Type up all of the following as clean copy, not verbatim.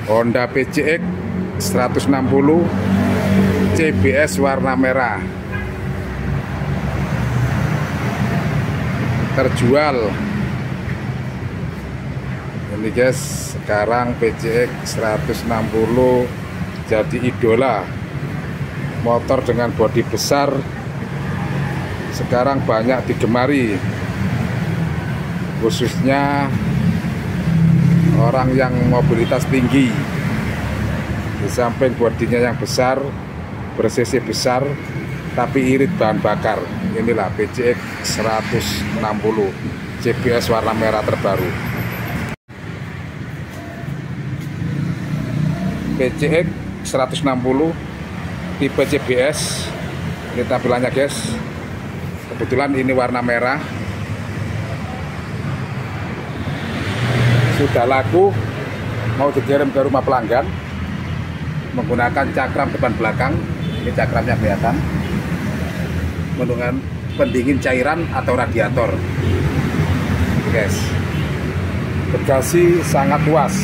Honda PCX 160 CBS warna merah terjual. Ini guys, sekarang PCX 160 jadi idola. Motor dengan bodi besar sekarang banyak digemari, khususnya orang yang mobilitas tinggi. Di samping bodinya yang besar, bersisi besar, tapi irit bahan bakar. Inilah PCX 160 CBS warna merah terbaru. PCX 160 tipe CBS. Ini tampilannya guys. Kebetulan ini warna merah. Sudah laku, mau dikirim ke rumah pelanggan menggunakan cakram depan belakang. Ini cakramnya kelihatan, menggunakan pendingin cairan atau radiator. Guys, bagasi sangat luas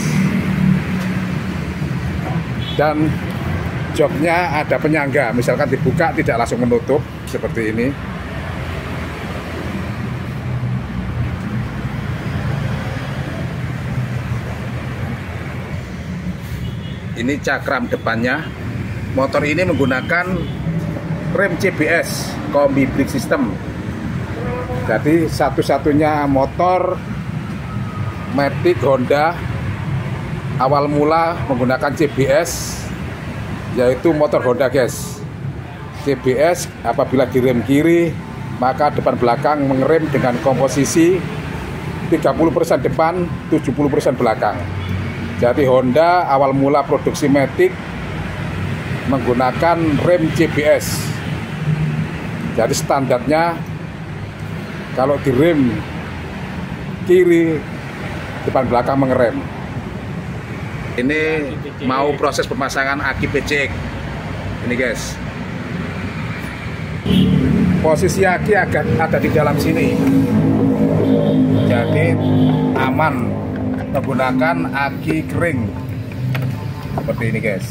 dan joknya ada penyangga, misalkan dibuka tidak langsung menutup seperti ini. Ini cakram depannya. Motor ini menggunakan rem CBS, kombi brake system. Jadi satu-satunya motor Matic Honda awal mula menggunakan CBS, yaitu motor Honda guys. CBS apabila direm kiri, maka depan belakang mengerem dengan komposisi 30% depan, 70% belakang. Jadi Honda awal mula produksi Matic menggunakan rem CBS. Jadi standarnya kalau direm kiri, depan belakang mengerem. Ini mau proses pemasangan aki PCX. Ini guys. Posisi aki agak ada di dalam sini. Jadi aman menggunakan aki kering seperti ini guys.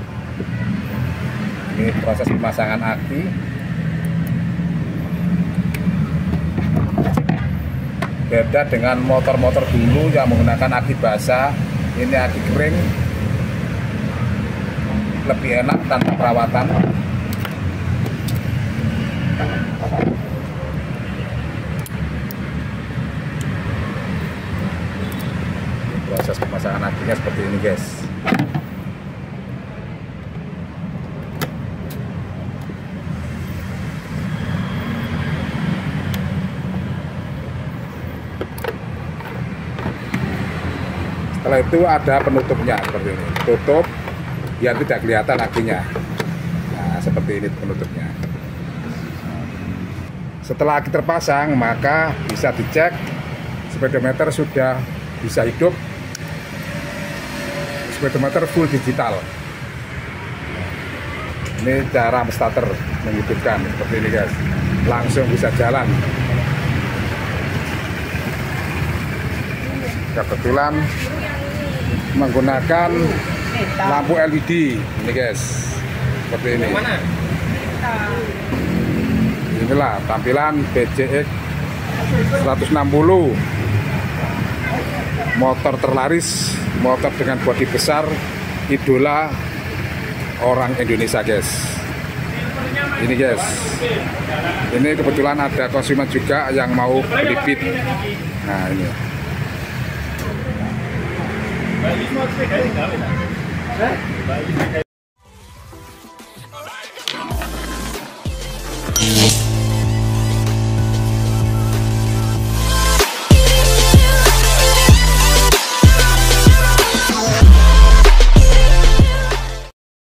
Ini proses pemasangan aki. Beda dengan motor-motor dulu yang menggunakan aki basah, ini aki kering, lebih enak tanpa perawatan. Proses pemasangan akinya seperti ini guys. Setelah itu ada penutupnya seperti ini. Tutup biar tidak kelihatan akinya. Nah, seperti ini penutupnya. Setelah aki terpasang, maka bisa dicek speedometer sudah bisa hidup. Speedometer full digital. Ini cara starter menghidupkan seperti ini guys. Langsung bisa jalan. Kebetulan menggunakan lampu LED ini guys. Seperti ini. Inilah tampilan PCX 160. Motor terlaris, motor dengan bodi besar, idola orang Indonesia guys. Ini guys, ini kebetulan ada konsumen juga yang mau beli Beat. Nah ini.